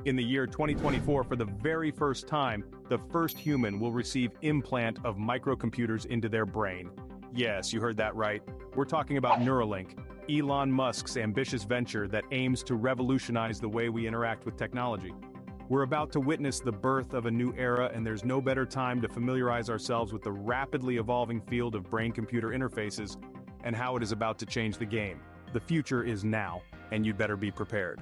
In the year 2024, for the very first time, the first human will receive implant of microcomputers into their brain. Yes, you heard that right. We're talking about Neuralink, Elon Musk's ambitious venture that aims to revolutionize the way we interact with technology. We're about to witness the birth of a new era, and there's no better time to familiarize ourselves with the rapidly evolving field of brain-computer interfaces and how it is about to change the game. The future is now, and you'd better be prepared.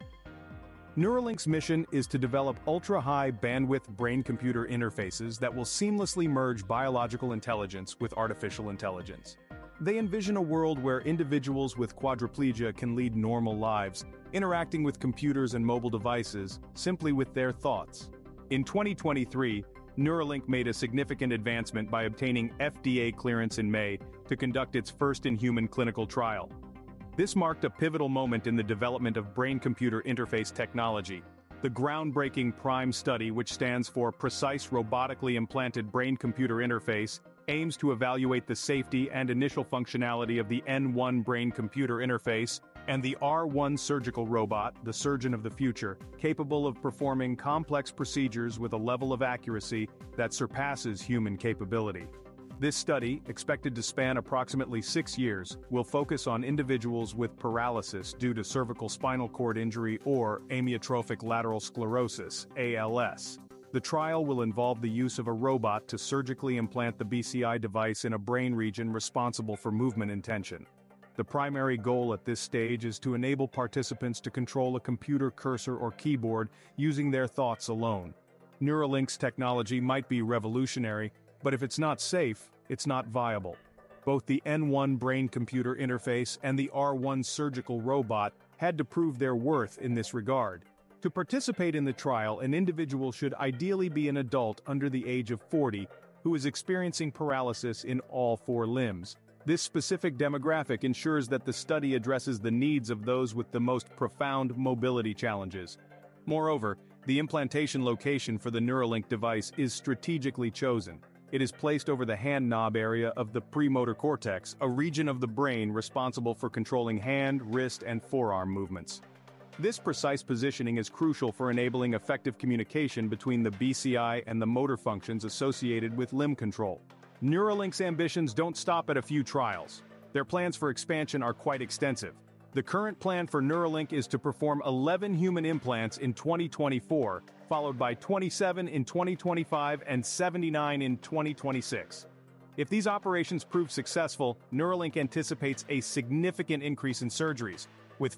Neuralink's mission is to develop ultra-high bandwidth brain-computer interfaces that will seamlessly merge biological intelligence with artificial intelligence. They envision a world where individuals with quadriplegia can lead normal lives, interacting with computers and mobile devices simply with their thoughts. In 2023, Neuralink made a significant advancement by obtaining FDA clearance in May to conduct its first-in-human clinical trial. This marked a pivotal moment in the development of brain-computer interface technology. The groundbreaking PRIME study, which stands for Precise Robotically Implanted Brain-Computer Interface, aims to evaluate the safety and initial functionality of the N1 brain-computer interface and the R1 surgical robot, the surgeon of the future, capable of performing complex procedures with a level of accuracy that surpasses human capability. This study, expected to span approximately 6 years, will focus on individuals with paralysis due to cervical spinal cord injury or amyotrophic lateral sclerosis, ALS. The trial will involve the use of a robot to surgically implant the BCI device in a brain region responsible for movement intention. The primary goal at this stage is to enable participants to control a computer cursor or keyboard using their thoughts alone. Neuralink's technology might be revolutionary, but if it's not safe, it's not viable. Both the N1 brain-computer interface and the R1 surgical robot had to prove their worth in this regard. To participate in the trial, an individual should ideally be an adult under the age of 40 who is experiencing paralysis in all 4 limbs. This specific demographic ensures that the study addresses the needs of those with the most profound mobility challenges. Moreover, the implantation location for the Neuralink device is strategically chosen. It is placed over the hand knob area of the premotor cortex, a region of the brain responsible for controlling hand, wrist, and forearm movements. This precise positioning is crucial for enabling effective communication between the BCI and the motor functions associated with limb control. Neuralink's ambitions don't stop at a few trials. Their plans for expansion are quite extensive. The current plan for Neuralink is to perform 11 human implants in 2024, followed by 27 in 2025 and 79 in 2026. If these operations prove successful, Neuralink anticipates a significant increase in surgeries, with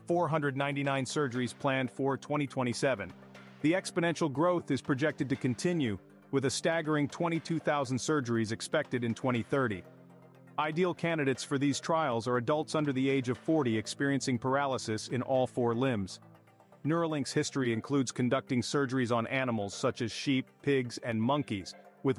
499 surgeries planned for 2027. The exponential growth is projected to continue, with a staggering 22,000 surgeries expected in 2030. Ideal candidates for these trials are adults under the age of 40 experiencing paralysis in all 4 limbs. Neuralink's history includes conducting surgeries on animals such as sheep, pigs, and monkeys, with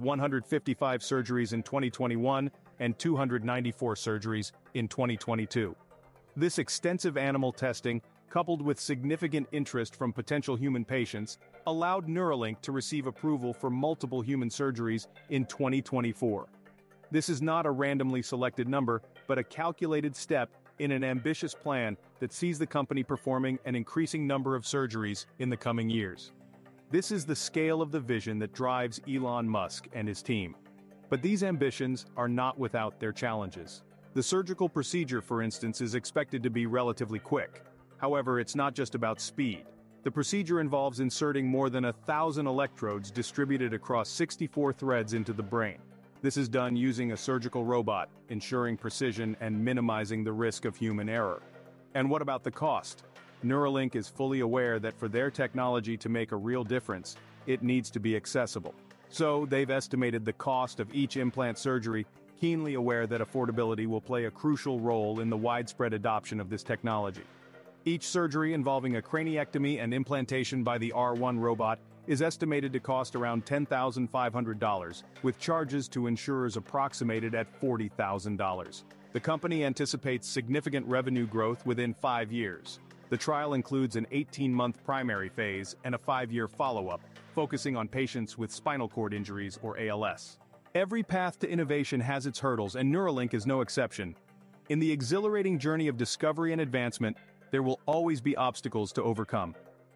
155 surgeries in 2021 and 294 surgeries in 2022. This extensive animal testing, coupled with significant interest from potential human patients, allowed Neuralink to receive approval for multiple human surgeries in 2024. This is not a randomly selected number, but a calculated step in an ambitious plan that sees the company performing an increasing number of surgeries in the coming years. This is the scale of the vision that drives Elon Musk and his team. But these ambitions are not without their challenges. The surgical procedure, for instance, is expected to be relatively quick. However, it's not just about speed. The procedure involves inserting more than 1,000 electrodes distributed across 64 threads into the brain. This is done using a surgical robot, ensuring precision and minimizing the risk of human error. And what about the cost? Neuralink is fully aware that for their technology to make a real difference, it needs to be accessible. So, they've estimated the cost of each implant surgery, keenly aware that affordability will play a crucial role in the widespread adoption of this technology. Each surgery involving a craniectomy and implantation by the R1 robot is estimated to cost around $10,500, with charges to insurers approximated at $40,000. The company anticipates significant revenue growth within 5 years. The trial includes an 18-month primary phase and a 5-year follow-up, focusing on patients with spinal cord injuries or ALS. Every path to innovation has its hurdles, and Neuralink is no exception. In the exhilarating journey of discovery and advancement, there will always be obstacles to overcome.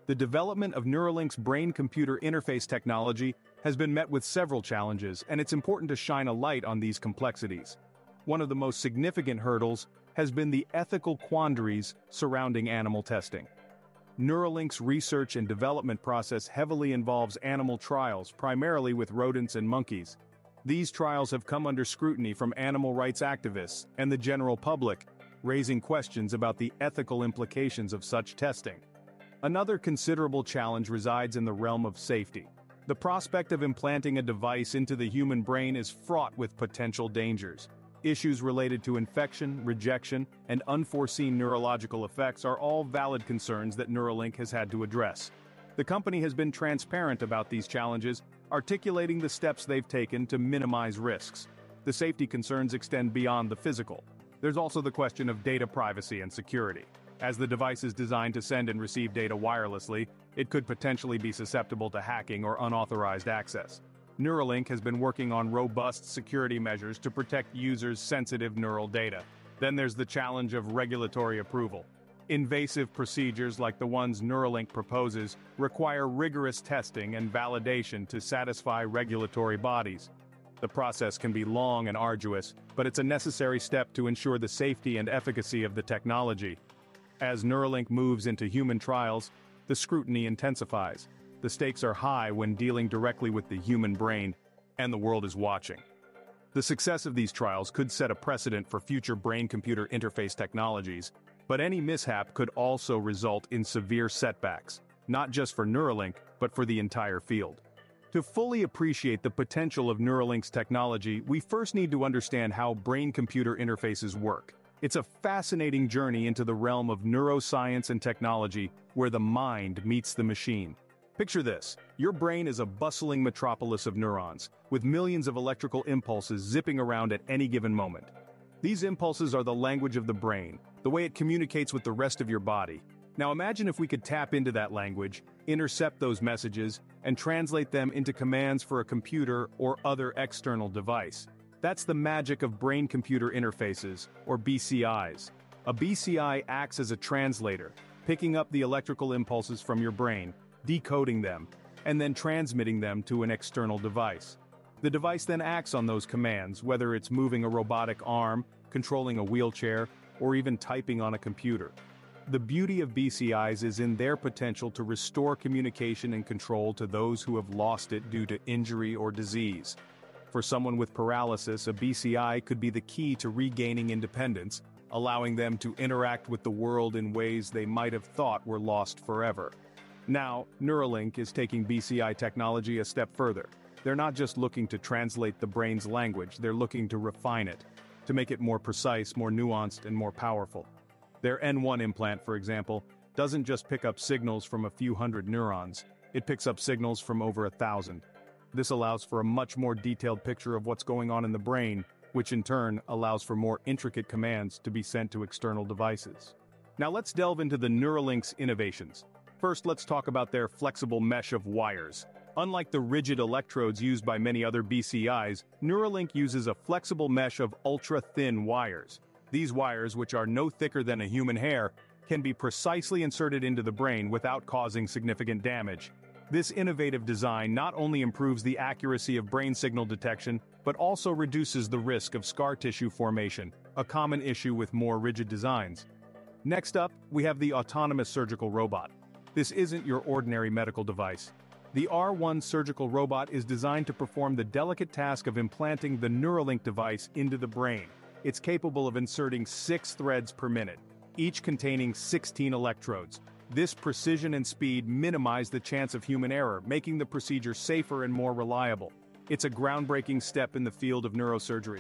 The development of Neuralink's brain-computer interface technology has been met with several challenges, and it's important to shine a light on these complexities. One of the most significant hurdles has been the ethical quandaries surrounding animal testing. Neuralink's research and development process heavily involves animal trials, primarily with rodents and monkeys. These trials have come under scrutiny from animal rights activists and the general public, raising questions about the ethical implications of such testing. Another considerable challenge resides in the realm of safety. The prospect of implanting a device into the human brain is fraught with potential dangers. Issues related to infection, rejection, and unforeseen neurological effects are all valid concerns that Neuralink has had to address. The company has been transparent about these challenges, articulating the steps they've taken to minimize risks. The safety concerns extend beyond the physical. There's also the question of data privacy and security. As the device is designed to send and receive data wirelessly, it could potentially be susceptible to hacking or unauthorized access. Neuralink has been working on robust security measures to protect users' sensitive neural data. Then there's the challenge of regulatory approval. Invasive procedures like the ones Neuralink proposes require rigorous testing and validation to satisfy regulatory bodies. The process can be long and arduous, but it's a necessary step to ensure the safety and efficacy of the technology. As Neuralink moves into human trials, the scrutiny intensifies. The stakes are high when dealing directly with the human brain, and the world is watching. The success of these trials could set a precedent for future brain-computer interface technologies, but any mishap could also result in severe setbacks, not just for Neuralink, but for the entire field. To fully appreciate the potential of Neuralink's technology, we first need to understand how brain-computer interfaces work. It's a fascinating journey into the realm of neuroscience and technology, where the mind meets the machine. Picture this: your brain is a bustling metropolis of neurons, with millions of electrical impulses zipping around at any given moment. These impulses are the language of the brain, the way it communicates with the rest of your body. Now imagine if we could tap into that language, intercept those messages, and translate them into commands for a computer or other external device. That's the magic of brain-computer interfaces, or BCIs. A BCI acts as a translator, picking up the electrical impulses from your brain, decoding them, and then transmitting them to an external device. The device then acts on those commands, whether it's moving a robotic arm, controlling a wheelchair, or even typing on a computer. The beauty of BCIs is in their potential to restore communication and control to those who have lost it due to injury or disease. For someone with paralysis, a BCI could be the key to regaining independence, allowing them to interact with the world in ways they might have thought were lost forever. Now, Neuralink is taking BCI technology a step further. They're not just looking to translate the brain's language, they're looking to refine it, to make it more precise, more nuanced, and more powerful. Their N1 implant, for example, doesn't just pick up signals from a few hundred neurons, it picks up signals from over 1,000. This allows for a much more detailed picture of what's going on in the brain, which in turn allows for more intricate commands to be sent to external devices. Now let's delve into the Neuralink's innovations. First, let's talk about their flexible mesh of wires. Unlike the rigid electrodes used by many other BCIs, Neuralink uses a flexible mesh of ultra-thin wires. These wires, which are no thicker than a human hair, can be precisely inserted into the brain without causing significant damage. This innovative design not only improves the accuracy of brain signal detection, but also reduces the risk of scar tissue formation, a common issue with more rigid designs. Next up, we have the autonomous surgical robot. This isn't your ordinary medical device. The R1 surgical robot is designed to perform the delicate task of implanting the Neuralink device into the brain. It's capable of inserting 6 threads per minute, each containing 16 electrodes. This precision and speed minimize the chance of human error, making the procedure safer and more reliable. It's a groundbreaking step in the field of neurosurgery.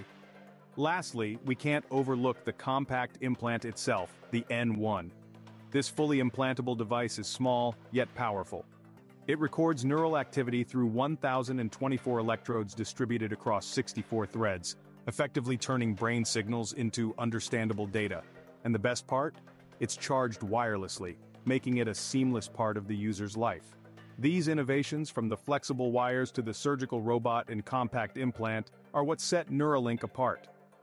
Lastly, we can't overlook the compact implant itself, the N1. This fully implantable device is small, yet powerful. It records neural activity through 1,024 electrodes distributed across 64 threads, effectively turning brain signals into understandable data. And the best part? It's charged wirelessly, making it a seamless part of the user's life. These innovations, from the flexible wires to the surgical robot and compact implant, are what set Neuralink apart.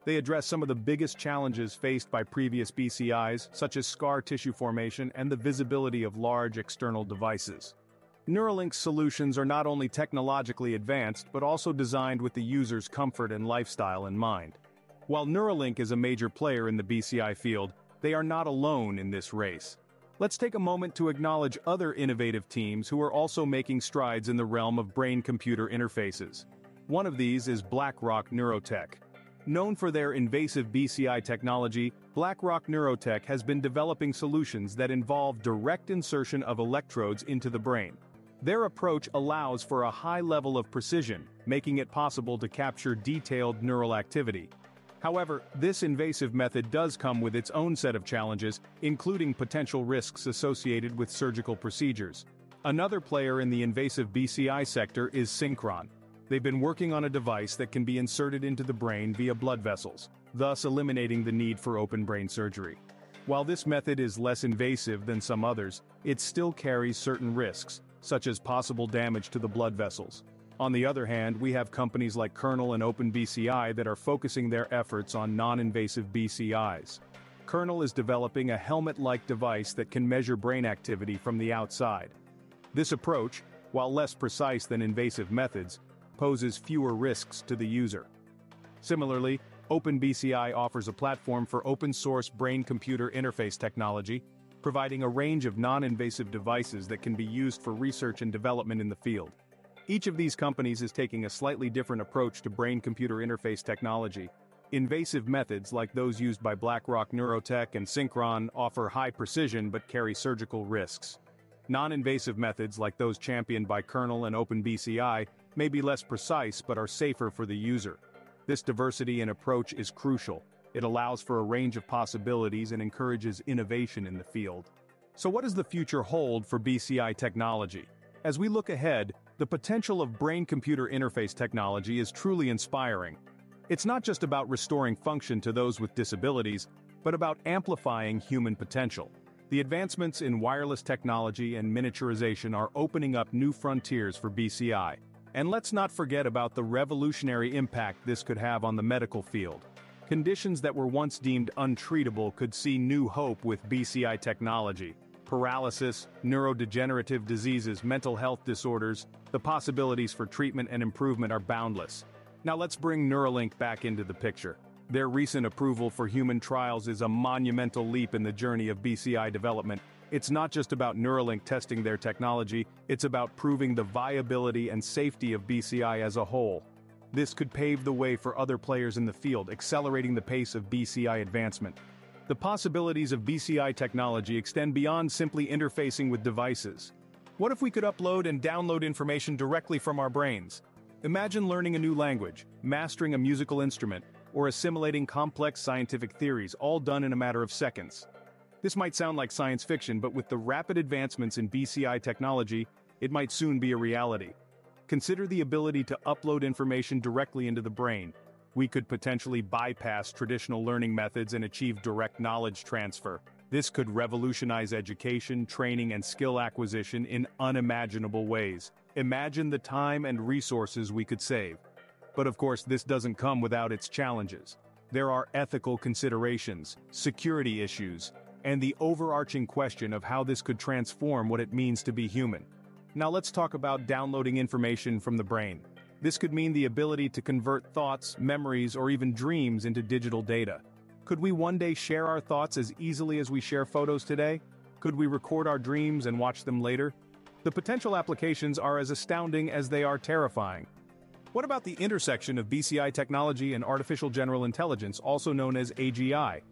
They address some of the biggest challenges faced by previous BCIs, such as scar tissue formation and the visibility of large external devices. Neuralink's solutions are not only technologically advanced but also designed with the user's comfort and lifestyle in mind. While Neuralink is a major player in the BCI field, they are not alone in this race. Let's take a moment to acknowledge other innovative teams who are also making strides in the realm of brain-computer interfaces. One of these is BlackRock Neurotech. Known for their invasive BCI technology, BlackRock Neurotech has been developing solutions that involve direct insertion of electrodes into the brain. Their approach allows for a high level of precision, making it possible to capture detailed neural activity. However, this invasive method does come with its own set of challenges, including potential risks associated with surgical procedures. Another player in the invasive BCI sector is Synchron. They've been working on a device that can be inserted into the brain via blood vessels, thus eliminating the need for open brain surgery. While this method is less invasive than some others, it still carries certain risks, such as possible damage to the blood vessels. On the other hand, we have companies like Kernel and OpenBCI that are focusing their efforts on non-invasive BCIs. Kernel is developing a helmet-like device that can measure brain activity from the outside. This approach, while less precise than invasive methods, poses fewer risks to the user. Similarly, OpenBCI offers a platform for open-source brain-computer interface technology, providing a range of non-invasive devices that can be used for research and development in the field. Each of these companies is taking a slightly different approach to brain-computer interface technology. Invasive methods like those used by BlackRock Neurotech and Synchron offer high precision but carry surgical risks. Non-invasive methods like those championed by Kernel and OpenBCI may be less precise but are safer for the user. This diversity in approach is crucial. It allows for a range of possibilities and encourages innovation in the field. So what does the future hold for BCI technology? As we look ahead, the potential of brain-computer interface technology is truly inspiring. It's not just about restoring function to those with disabilities, but about amplifying human potential. The advancements in wireless technology and miniaturization are opening up new frontiers for BCI. And let's not forget about the revolutionary impact this could have on the medical field. Conditions that were once deemed untreatable could see new hope with BCI technology. Paralysis, neurodegenerative diseases, mental health disorders, the possibilities for treatment and improvement are boundless. Now let's bring Neuralink back into the picture. Their recent approval for human trials is a monumental leap in the journey of BCI development. It's not just about Neuralink testing their technology, it's about proving the viability and safety of BCI as a whole. This could pave the way for other players in the field, accelerating the pace of BCI advancement. The possibilities of BCI technology extend beyond simply interfacing with devices. What if we could upload and download information directly from our brains? Imagine learning a new language, mastering a musical instrument, or assimilating complex scientific theories, all done in a matter of seconds. This might sound like science fiction, but with the rapid advancements in BCI technology, it might soon be a reality. Consider the ability to upload information directly into the brain. We could potentially bypass traditional learning methods and achieve direct knowledge transfer. This could revolutionize education, training, and skill acquisition in unimaginable ways. Imagine the time and resources we could save. But of course, this doesn't come without its challenges. There are ethical considerations, security issues, and the overarching question of how this could transform what it means to be human. Now let's talk about downloading information from the brain. This could mean the ability to convert thoughts, memories, or even dreams into digital data. Could we one day share our thoughts as easily as we share photos today? Could we record our dreams and watch them later? The potential applications are as astounding as they are terrifying. What about the intersection of BCI technology and artificial general intelligence, also known as AGI?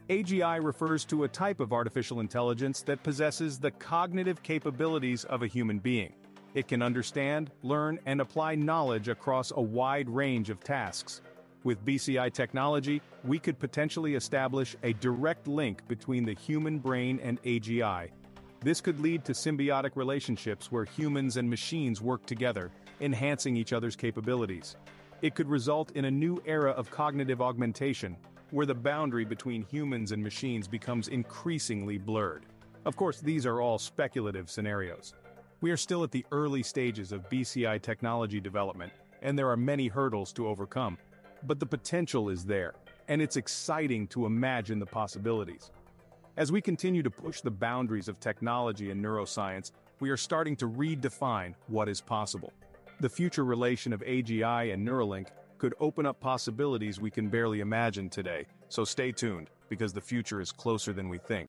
AGI refers to a type of artificial intelligence that possesses the cognitive capabilities of a human being. It can understand, learn, and apply knowledge across a wide range of tasks. With BCI technology, we could potentially establish a direct link between the human brain and AGI. This could lead to symbiotic relationships where humans and machines work together, enhancing each other's capabilities. It could result in a new era of cognitive augmentation, where the boundary between humans and machines becomes increasingly blurred. Of course, these are all speculative scenarios. We are still at the early stages of BCI technology development, and there are many hurdles to overcome. But the potential is there. and it's exciting to imagine the possibilities. As we continue to push the boundaries of technology and neuroscience, we are starting to redefine what is possible. The future relation of AGI and Neuralink could open up possibilities we can barely imagine today, so stay tuned, because the future is closer than we think.